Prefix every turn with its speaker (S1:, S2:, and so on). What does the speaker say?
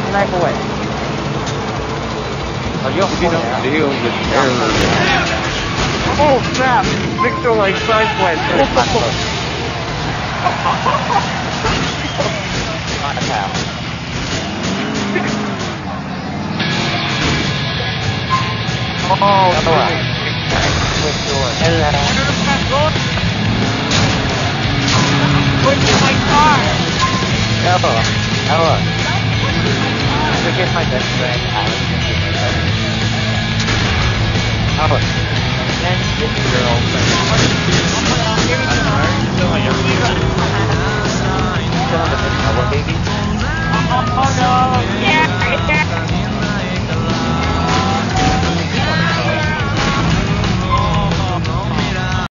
S1: Snipe away. Oh, you're
S2: We don't deal with terror.
S1: Oh snap! Victor like sidewent. Not a half. Oh, Quick door. Hello. Where's my car? Hello. Look at my best friend, Alan. Oh, and this girl.